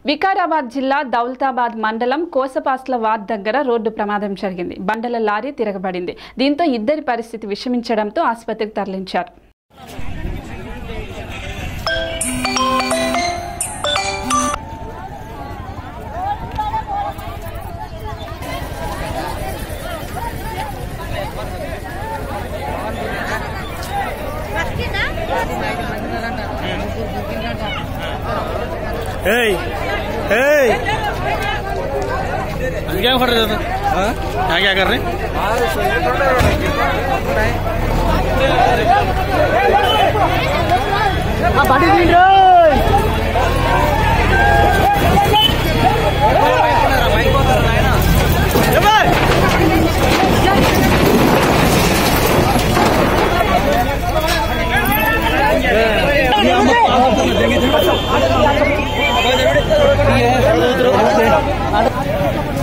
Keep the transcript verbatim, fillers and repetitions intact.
వికారాబాద్ జిల్లా దౌలతాబాద్ మండలం కోసపాస్ల వార్డ్ దగ్గర రోడ్డు ప్రమాదం జరిగింది. బండల లారీ తిరగబడింది. దీంతో ఇద్దరి పరిస్థితి విషమించడంతో ఆసుపత్రికి తరలించారు. Hey, hey, क्या कर रहे थे? हाँ, क्या कर रहे? हाँ, बाटी पीन रहे। ये